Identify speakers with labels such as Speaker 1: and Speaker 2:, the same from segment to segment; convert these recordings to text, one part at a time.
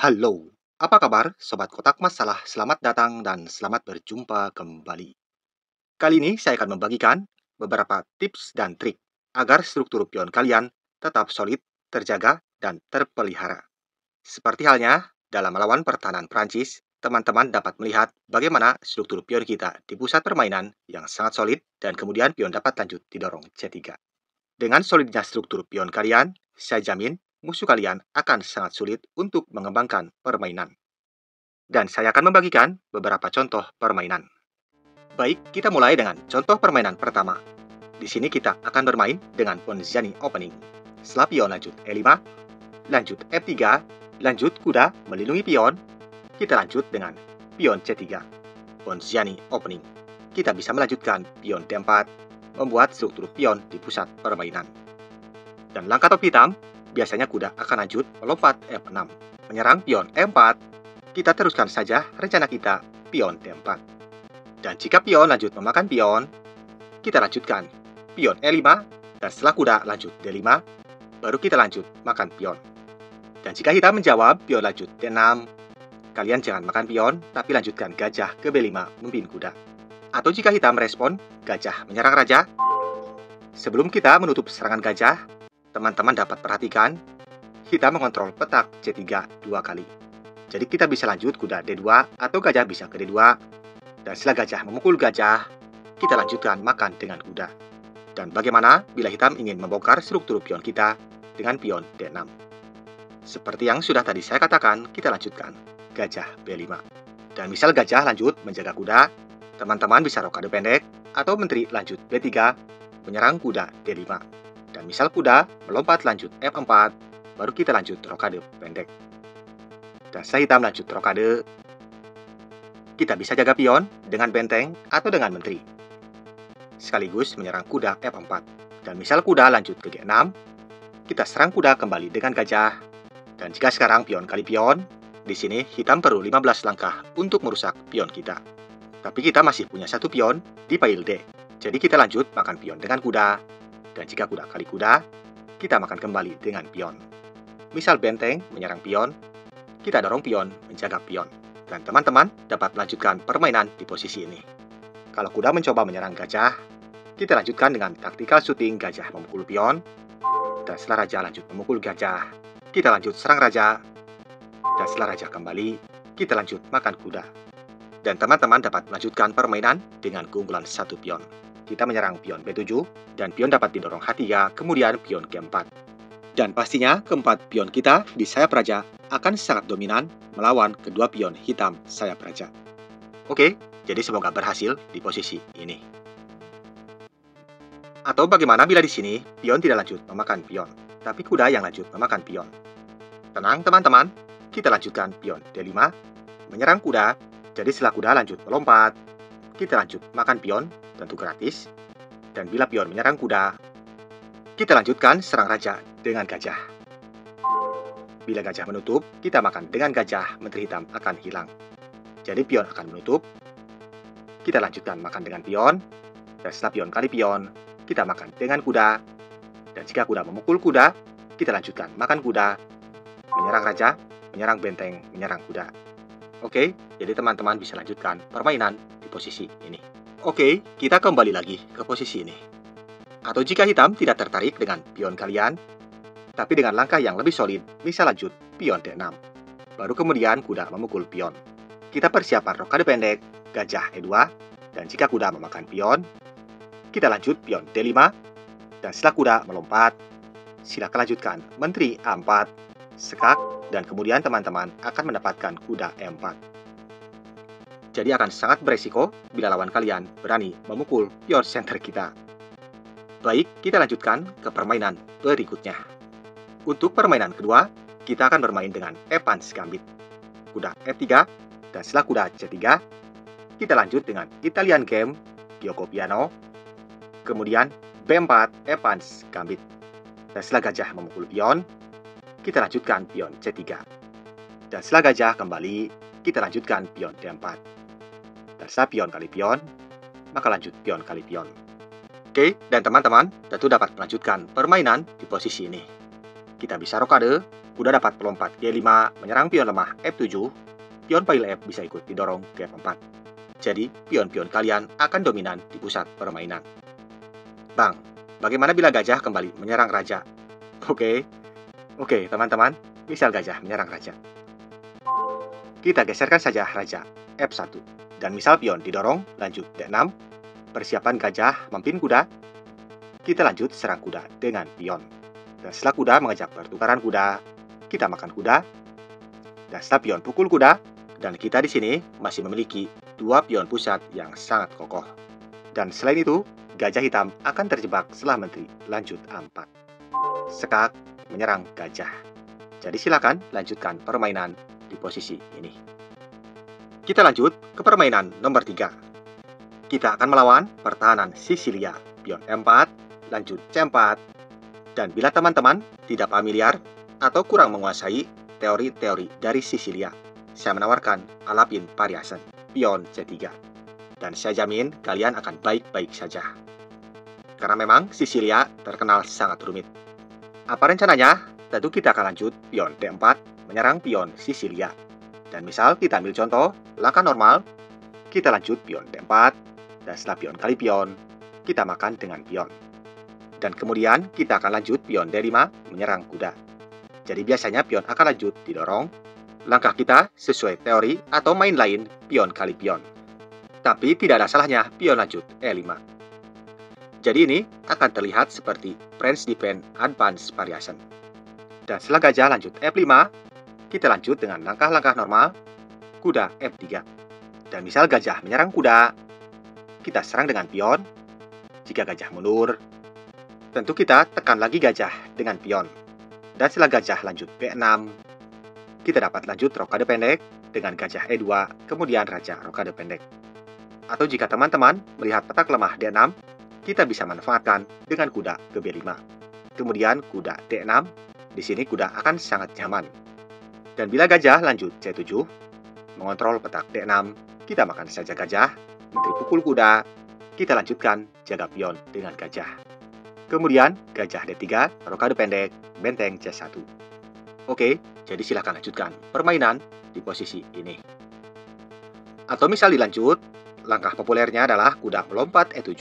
Speaker 1: Halo, apa kabar Sobat Kotak Masalah? Selamat datang dan selamat berjumpa kembali. Kali ini saya akan membagikan beberapa tips dan trik agar struktur pion kalian tetap solid, terjaga, dan terpelihara. Seperti halnya dalam melawan pertahanan Prancis, teman-teman dapat melihat bagaimana struktur pion kita di pusat permainan yang sangat solid dan kemudian pion dapat lanjut didorong C3. Dengan solidnya struktur pion kalian, saya jamin musuh kalian akan sangat sulit untuk mengembangkan permainan. Dan saya akan membagikan beberapa contoh permainan. Baik, kita mulai dengan contoh permainan pertama. Di sini kita akan bermain dengan Ponziani opening. Setelah pion lanjut E5, lanjut F3, lanjut kuda melindungi pion, kita lanjut dengan pion C3. Ponziani opening. Kita bisa melanjutkan pion D4, membuat struktur pion di pusat permainan. Dan langkah top hitam, biasanya kuda akan lanjut melompat F6, menyerang pion E4. Kita teruskan saja rencana kita pion D4. Dan jika pion lanjut memakan pion, kita lanjutkan pion E5, dan setelah kuda lanjut D5, baru kita lanjut makan pion. Dan jika hitam menjawab pion lanjut D6, kalian jangan makan pion, tapi lanjutkan gajah ke B5 memimpin kuda. Atau jika hitam respon gajah menyerang raja, sebelum kita menutup serangan gajah, teman-teman dapat perhatikan hitam mengontrol petak C3 dua kali. Jadi kita bisa lanjut kuda D2 atau gajah bisa ke D2. Dan setelah gajah memukul gajah, kita lanjutkan makan dengan kuda. Dan bagaimana bila hitam ingin membongkar struktur pion kita dengan pion D6? Seperti yang sudah tadi saya katakan, kita lanjutkan gajah B5. Dan misal gajah lanjut menjaga kuda, teman-teman bisa rokade pendek atau menteri lanjut B3 menyerang kuda D5. Dan misal kuda melompat lanjut F4, baru kita lanjut rokade pendek. Dan setelah hitam lanjut rokade, kita bisa jaga pion dengan benteng atau dengan menteri, sekaligus menyerang kuda F4. Dan misal kuda lanjut ke G6, kita serang kuda kembali dengan gajah. Dan jika sekarang pion kali pion, di sini hitam perlu 15 langkah untuk merusak pion kita. Tapi kita masih punya satu pion di pail D. Jadi kita lanjut makan pion dengan kuda. Dan jika kuda kali kuda, kita makan kembali dengan pion. Misal benteng menyerang pion, kita dorong pion menjaga pion. Dan teman-teman dapat melanjutkan permainan di posisi ini. Kalau kuda mencoba menyerang gajah, kita lanjutkan dengan taktikal shooting gajah memukul pion. Dan setelah raja lanjut memukul gajah, kita lanjut serang raja. Dan setelah raja kembali, kita lanjut makan kuda. Dan teman-teman dapat melanjutkan permainan dengan keunggulan satu pion. Kita menyerang pion B7, dan pion dapat didorong H3, kemudian pion G4. Dan pastinya keempat pion kita di sayap raja akan sangat dominan melawan kedua pion hitam sayap raja. Oke, jadi semoga berhasil di posisi ini. Atau bagaimana bila di sini pion tidak lanjut memakan pion, tapi kuda yang lanjut memakan pion? Tenang teman-teman, kita lanjutkan pion D5, menyerang kuda. Jadi setelah kuda lanjut melompat, kita lanjut makan pion, tentu gratis. Dan bila pion menyerang kuda, kita lanjutkan serang raja dengan gajah. Bila gajah menutup, kita makan dengan gajah, menteri hitam akan hilang. Jadi pion akan menutup, kita lanjutkan makan dengan pion, dan setelah pion kali pion, kita makan dengan kuda. Dan jika kuda memukul kuda, kita lanjutkan makan kuda, menyerang raja, menyerang benteng, menyerang kuda. Oke, jadi teman-teman bisa lanjutkan permainan di posisi ini. Oke, kita kembali lagi ke posisi ini. Atau jika hitam tidak tertarik dengan pion kalian, tapi dengan langkah yang lebih solid, bisa lanjut pion D6. Baru kemudian kuda memukul pion. Kita persiapan rokade pendek, gajah E2, dan jika kuda memakan pion, kita lanjut pion D5, dan setelah kuda melompat, silakan lanjutkan menteri A4, sekak, dan kemudian teman-teman akan mendapatkan kuda E4. Jadi akan sangat beresiko bila lawan kalian berani memukul pion center kita. Baik, kita lanjutkan ke permainan berikutnya. Untuk permainan kedua, kita akan bermain dengan Evans Gambit. Kuda F3, dan setelah kuda C3, kita lanjut dengan Italian Game, Gioco Piano, kemudian B4 Evans Gambit. Dan setelah gajah memukul pion, kita lanjutkan pion C3. Dan setelah gajah kembali, kita lanjutkan pion D4. Dan setelah pion kali pion, maka lanjut pion kali pion. Oke, dan teman-teman tentu dapat melanjutkan permainan di posisi ini. kita bisa rokade, kuda dapat melompat G5 menyerang pion lemah F7, pion pail F bisa ikut didorong ke F4. Jadi, pion-pion kalian akan dominan di pusat permainan. Bang, bagaimana bila gajah kembali menyerang raja? Oke, teman-teman, misal gajah menyerang raja. Kita geserkan saja raja F1, dan misal pion didorong, lanjut D6, persiapan gajah memimpin kuda, kita lanjut serang kuda dengan pion. Dan setelah kuda mengajak pertukaran kuda, kita makan kuda. Dan setelah pion pukul kuda, dan kita di sini masih memiliki 2 pion pusat yang sangat kokoh. Dan selain itu, gajah hitam akan terjebak setelah menteri lanjut A4. Sekak menyerang gajah. Jadi silakan lanjutkan permainan di posisi ini. Kita lanjut ke permainan nomor 3. Kita akan melawan pertahanan Sisilia. Pion E4, lanjut C4. Dan bila teman-teman tidak familiar atau kurang menguasai teori-teori dari Sisilia, saya menawarkan Alapin Variation, pion C3. Dan saya jamin kalian akan baik-baik saja. Karena memang Sisilia terkenal sangat rumit. Apa rencananya? Tentu kita akan lanjut pion D4 menyerang pion Sisilia. Dan misal kita ambil contoh, langkah normal, kita lanjut pion D4, dan setelah pion kali pion, kita makan dengan pion. Dan kemudian kita akan lanjut pion D5 menyerang kuda. Jadi biasanya pion akan lanjut didorong. Langkah kita sesuai teori atau main lain pion kali pion. Tapi tidak ada salahnya pion lanjut E5. Jadi ini akan terlihat seperti French Defense Advance Variation. Dan setelah gajah lanjut F5, kita lanjut dengan langkah-langkah normal, kuda F3. Dan misal gajah menyerang kuda, kita serang dengan pion. Jika gajah mundur, tentu kita tekan lagi gajah dengan pion. Dan setelah gajah lanjut B6, kita dapat lanjut rokade pendek dengan gajah E2, kemudian raja rokade pendek. Atau jika teman-teman melihat petak lemah D6, kita bisa manfaatkan dengan kuda ke B5. Kemudian kuda D6, di sini kuda akan sangat nyaman. Dan bila gajah lanjut C7, mengontrol petak D6, kita makan saja gajah, menteri pukul kuda, kita lanjutkan jaga pion dengan gajah. Kemudian gajah D3, rokade pendek, benteng C1. Oke, jadi silakan lanjutkan permainan di posisi ini. Atau misal dilanjut, langkah populernya adalah kuda melompat E7.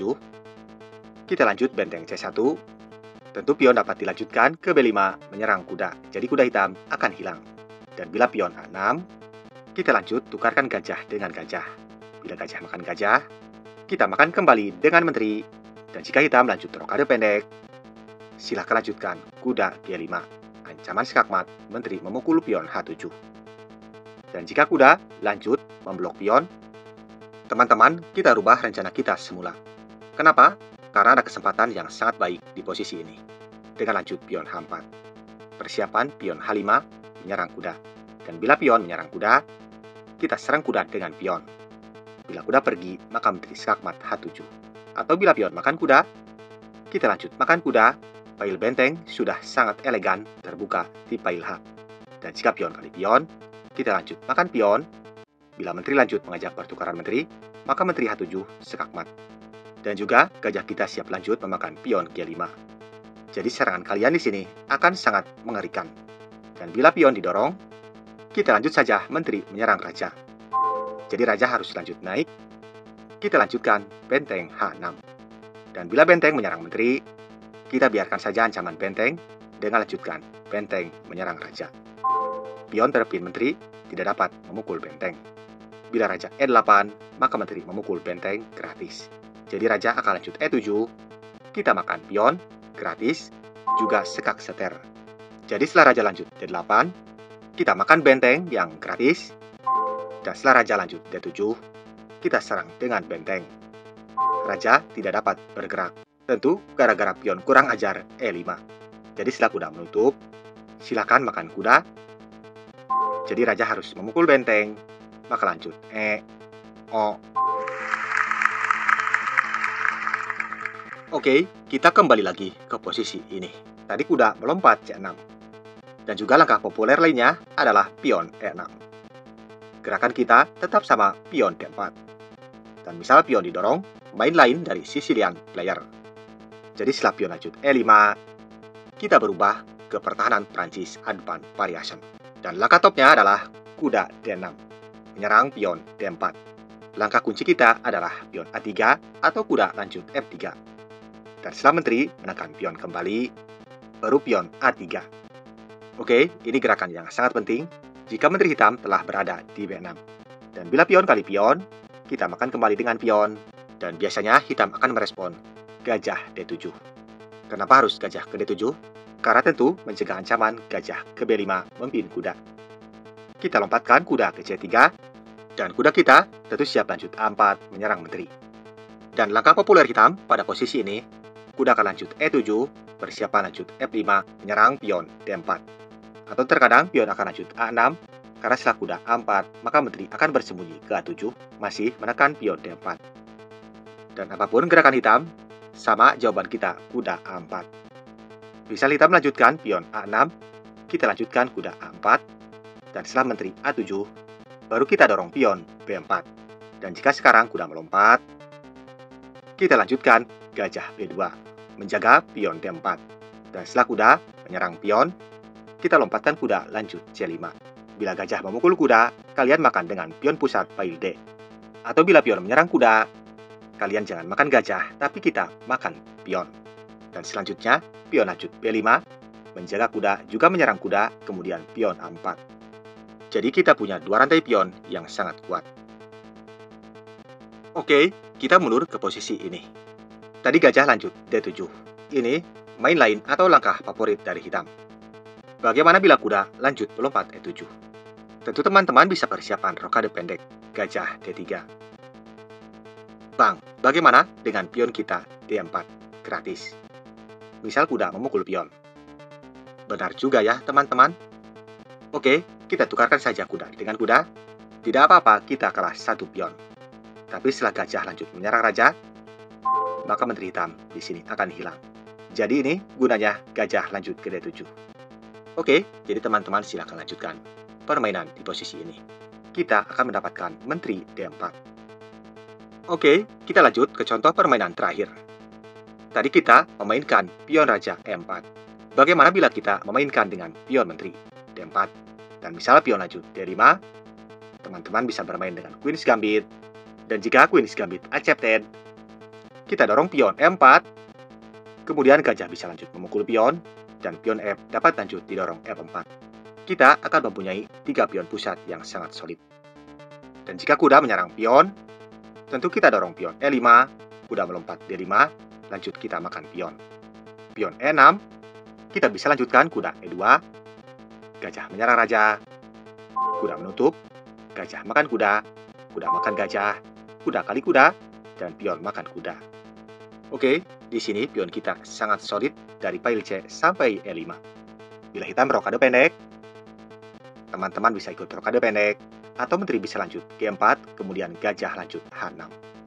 Speaker 1: Kita lanjut benteng C1. Tentu pion dapat dilanjutkan ke B5 menyerang kuda. Jadi kuda hitam akan hilang. Dan bila pion A6, kita lanjut tukarkan gajah dengan gajah. Bila gajah makan gajah, kita makan kembali dengan menteri. Dan jika hitam lanjut rokade pendek, silahkan lanjutkan kuda G5. Ancaman skakmat, menteri memukul pion H7. Dan jika kuda lanjut memblok pion, teman-teman, kita rubah rencana kita semula. Kenapa? Karena ada kesempatan yang sangat baik di posisi ini. Dengan lanjut pion H4. Persiapan pion H5 menyerang kuda. Dan bila pion menyerang kuda, kita serang kuda dengan pion. Bila kuda pergi, maka menteri skakmat H7. Atau bila pion makan kuda, kita lanjut makan kuda, pail benteng sudah sangat elegan terbuka di pail H. Dan jika pion kali pion, kita lanjut makan pion. Bila menteri lanjut mengajak pertukaran menteri, maka menteri H7 skakmat. Dan juga gajah kita siap lanjut memakan pion G5. Jadi serangan kalian di sini akan sangat mengerikan. Dan bila pion didorong, kita lanjut saja menteri menyerang raja. Jadi raja harus lanjut naik. Kita lanjutkan benteng H6. Dan bila benteng menyerang menteri, kita biarkan saja ancaman benteng dengan lanjutkan benteng menyerang raja. Pion terpin menteri tidak dapat memukul benteng. Bila raja E8, maka menteri memukul benteng gratis. Jadi raja akan lanjut E7, kita makan pion gratis, juga sekak seter. Jadi setelah raja lanjut D8, kita makan benteng yang gratis. Dan setelah raja lanjut D7, kita serang dengan benteng. Raja tidak dapat bergerak, tentu gara-gara pion kurang ajar E5. Jadi setelah kuda menutup, silakan makan kuda. Jadi raja harus memukul benteng, maka lanjut E, O. Oke, kita kembali lagi ke posisi ini. Tadi kuda melompat C6. Dan juga langkah populer lainnya adalah pion E6. Gerakan kita tetap sama pion D4. Dan misal pion didorong, main lain dari Sicilian player. Jadi setelah pion lanjut E5, kita berubah ke pertahanan Prancis Advance Variation. Dan langkah topnya adalah kuda D6, menyerang pion D4. Langkah kunci kita adalah pion A3 atau kuda lanjut F3. Dan setelah menteri menekan pion kembali, baru pion A3. Oke, ini gerakan yang sangat penting jika menteri hitam telah berada di B6. Dan bila pion kali pion, kita makan kembali dengan pion, dan biasanya hitam akan merespon gajah D7. Kenapa harus gajah ke D7? Karena tentu mencegah ancaman gajah ke B5 memimpin kuda. Kita lompatkan kuda ke C3, dan kuda kita tentu siap lanjut A4 menyerang menteri. Dan langkah populer hitam pada posisi ini, kuda akan lanjut E7, persiapan lanjut F5 menyerang pion D4. Atau terkadang pion akan lanjut A6, karena setelah kuda A4, maka menteri akan bersembunyi ke A7, masih menekan pion D4. Dan apapun gerakan hitam, sama jawaban kita kuda A4. Misal hitam melanjutkan pion A6, kita lanjutkan kuda A4, dan setelah menteri A7, baru kita dorong pion B4. Dan jika sekarang kuda melompat, kita lanjutkan gajah B2, menjaga pion D4. Dan setelah kuda menyerang pion, kita lompatkan kuda lanjut C5. Bila gajah memukul kuda, kalian makan dengan pion pusat file D. Atau bila pion menyerang kuda, kalian jangan makan gajah, tapi kita makan pion. Dan selanjutnya, pion lanjut B5, menjaga kuda juga menyerang kuda, kemudian pion A4. Jadi kita punya dua rantai pion yang sangat kuat. Oke, kita mundur ke posisi ini. Tadi gajah lanjut D7. Ini main lain atau langkah favorit dari hitam. Bagaimana bila kuda lanjut melompat E7? Tentu teman-teman bisa persiapan rokade pendek, gajah D3. Bang, bagaimana dengan pion kita D4? Gratis. Misal kuda memukul pion. Benar juga ya teman-teman. Oke, kita tukarkan saja kuda dengan kuda. Tidak apa-apa kita kalah satu pion. Tapi setelah gajah lanjut menyerang raja, maka menteri hitam di sini akan hilang. Jadi ini gunanya gajah lanjut ke D7. Oke, jadi teman-teman silakan lanjutkan permainan di posisi ini. Kita akan mendapatkan menteri D4. Oke, kita lanjut ke contoh permainan terakhir. Tadi kita memainkan pion raja E4. Bagaimana bila kita memainkan dengan pion menteri D4? Dan misalnya pion lanjut D5, teman-teman bisa bermain dengan Queen's Gambit. Dan jika Queen's Gambit accepted, kita dorong pion E4, kemudian gajah bisa lanjut memukul pion, dan pion F dapat lanjut didorong F4. Kita akan mempunyai 3 pion pusat yang sangat solid. Dan jika kuda menyerang pion, tentu kita dorong pion E5, kuda melompat D5, lanjut kita makan pion. Pion E6, kita bisa lanjutkan kuda E2, gajah menyerang raja, kuda menutup, gajah makan kuda, kuda makan gajah, kuda kali kuda, dan pion makan kuda. Oke, di sini pion kita sangat solid dari file C sampai E5. Bila hitam rokade pendek, teman-teman bisa ikut rokade pendek, atau menteri bisa lanjut G4, kemudian gajah lanjut H6.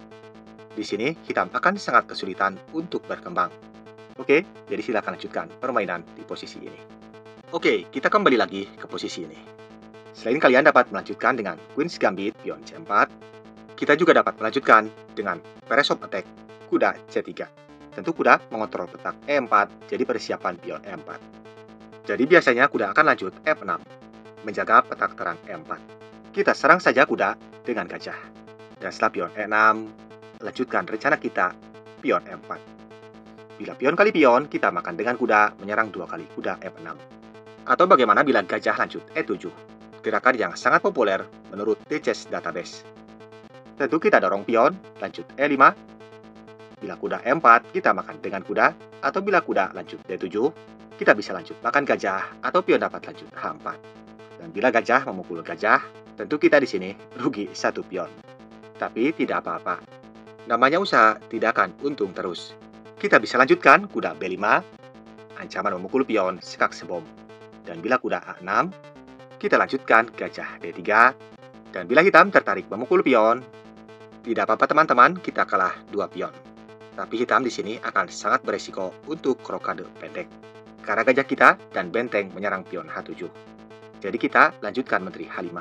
Speaker 1: Di sini hitam akan sangat kesulitan untuk berkembang. Oke, jadi silakan lanjutkan permainan di posisi ini. Oke, kita kembali lagi ke posisi ini. Selain kalian dapat melanjutkan dengan Queen's Gambit pion C4, kita juga dapat melanjutkan dengan Press of Attack kuda C3. Tentu kuda mengontrol petak E4, jadi persiapan pion E4. Jadi biasanya kuda akan lanjut F6, menjaga petak terang E4. Kita serang saja kuda dengan gajah. Dan setelah pion E6, lanjutkan rencana kita pion E4. Bila pion kali pion, kita makan dengan kuda menyerang 2 kali kuda F6. Atau bagaimana bila gajah lanjut E7? Gerakan yang sangat populer menurut TCS Database. Tentu kita dorong pion, lanjut E5. Bila kuda E4, kita makan dengan kuda, atau bila kuda lanjut D7, kita bisa lanjut makan gajah, atau pion dapat lanjut H4. Dan bila gajah memukul gajah, tentu kita di sini rugi 1 pion. Tapi tidak apa-apa. Namanya usaha tidak akan untung terus. Kita bisa lanjutkan kuda B5, ancaman memukul pion sekak sebom. Dan bila kuda A6, kita lanjutkan gajah D3. Dan bila hitam tertarik memukul pion, tidak apa-apa teman-teman, kita kalah 2 pion. Tapi hitam di sini akan sangat beresiko untuk rokade pendek. Karena gajah kita dan benteng menyerang pion H7. Jadi kita lanjutkan menteri H5.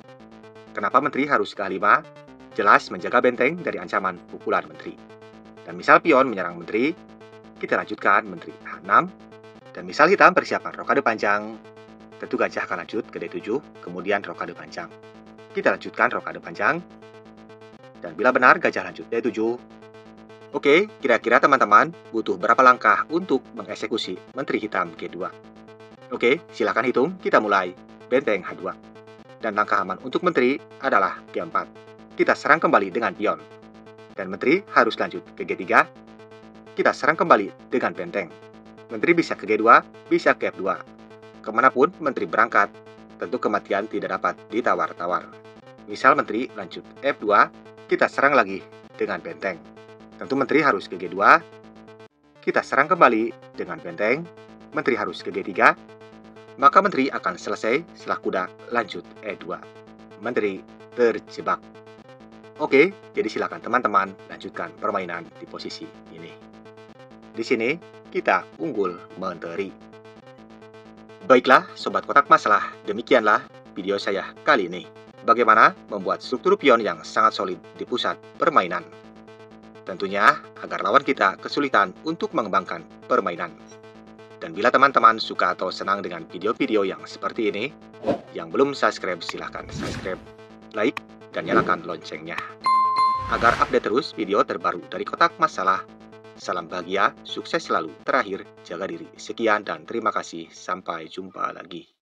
Speaker 1: Kenapa menteri harus ke H5? Jelas menjaga benteng dari ancaman pukulan menteri. Dan misal pion menyerang menteri, kita lanjutkan menteri H6. Dan misal hitam persiapan rokade panjang, tentu gajah akan lanjut ke D7, kemudian rokade panjang. Kita lanjutkan rokade panjang, dan bila benar gajah lanjut D7. Oke, kira-kira teman-teman butuh berapa langkah untuk mengeksekusi menteri hitam G2? Oke, silakan hitung, kita mulai. Benteng H2. Dan langkah aman untuk menteri adalah G4. Kita serang kembali dengan pion. Dan menteri harus lanjut ke G3. Kita serang kembali dengan benteng. Menteri bisa ke G2, bisa ke F2. Kemanapun menteri berangkat, tentu kematian tidak dapat ditawar-tawar. Misal menteri lanjut F2, kita serang lagi dengan benteng. Tentu menteri harus ke G2, kita serang kembali dengan benteng. Menteri harus ke G3, maka menteri akan selesai setelah kuda lanjut E2. Menteri terjebak. Oke, jadi silakan teman-teman lanjutkan permainan di posisi ini. Di sini kita unggul menteri. Baiklah, Sobat Kotak Masalah, demikianlah video saya kali ini. Bagaimana membuat struktur pion yang sangat solid di pusat permainan. Tentunya agar lawan kita kesulitan untuk mengembangkan permainan. Dan bila teman-teman suka atau senang dengan video-video yang seperti ini, yang belum subscribe silahkan subscribe, like, dan nyalakan loncengnya. Agar update terus video terbaru dari Kotak Masalah. Salam bahagia, sukses selalu. Terakhir, jaga diri. Sekian dan terima kasih. Sampai jumpa lagi.